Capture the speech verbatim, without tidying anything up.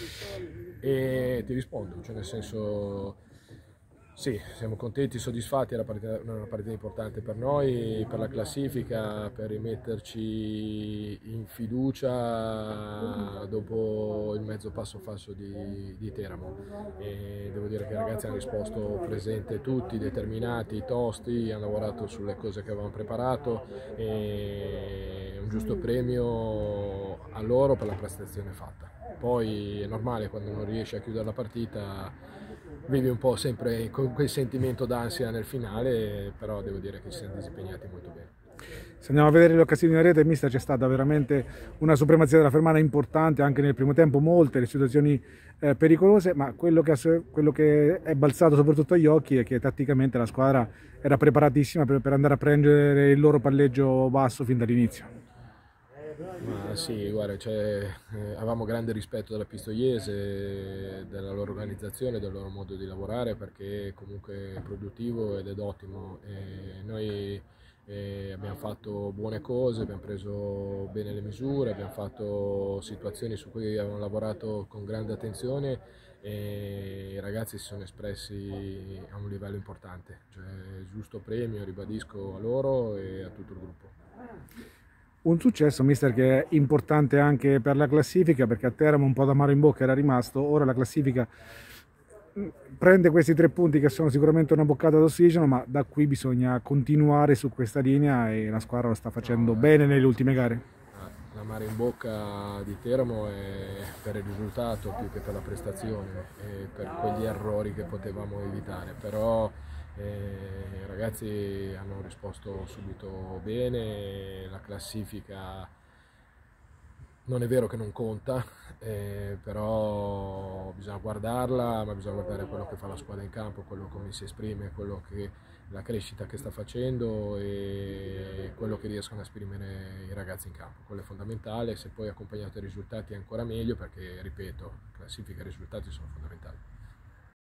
E ti rispondo, cioè nel senso, sì, siamo contenti, soddisfatti, è una partita, una partita importante per noi, per la classifica, per rimetterci in fiducia dopo il mezzo passo falso di, di Teramo. E devo dire che i ragazzi hanno risposto presente tutti, determinati, tosti, hanno lavorato sulle cose che avevamo preparato e un giusto premio a loro per la prestazione fatta. Poi è normale, quando non riesci a chiudere la partita vivi un po' sempre con quel sentimento d'ansia nel finale, però devo dire che ci siamo disimpegnati molto bene. Se andiamo a vedere le occasioni in rete, mister, c'è stata veramente una supremazia della Fermana importante anche nel primo tempo, molte le situazioni eh, pericolose, ma quello che, ha, quello che è balzato soprattutto agli occhi è che tatticamente la squadra era preparatissima per, per andare a prendere il loro palleggio basso fin dall'inizio. Ma sì, guarda, cioè, eh, avevamo grande rispetto della Pistoiese, della loro organizzazione, del loro modo di lavorare, perché comunque è produttivo ed è ottimo. E noi eh, abbiamo fatto buone cose, abbiamo preso bene le misure, abbiamo fatto situazioni su cui abbiamo lavorato con grande attenzione e i ragazzi si sono espressi a un livello importante. Cioè, giusto premio, ribadisco, a loro e a tutto il gruppo. Un successo, mister, che è importante anche per la classifica, perché a Teramo un po' d'amaro in bocca era rimasto. Ora la classifica prende questi tre punti che sono sicuramente una boccata d'ossigeno, ma da qui bisogna continuare su questa linea e la squadra lo sta facendo No, bene nelle ultime gare. l'amaro in bocca di Teramo è per il risultato più che per la prestazione e per quegli errori che potevamo evitare, però eh, i ragazzi hanno risposto subito bene, la classifica non è vero che non conta, eh, però bisogna guardarla, ma bisogna guardare quello che fa la squadra in campo, quello come si esprime, quello che, la crescita che sta facendo e quello che riescono a esprimere i ragazzi in campo. Quello è fondamentale, se poi accompagnato ai risultati è ancora meglio perché, ripeto, classifica e risultati sono fondamentali.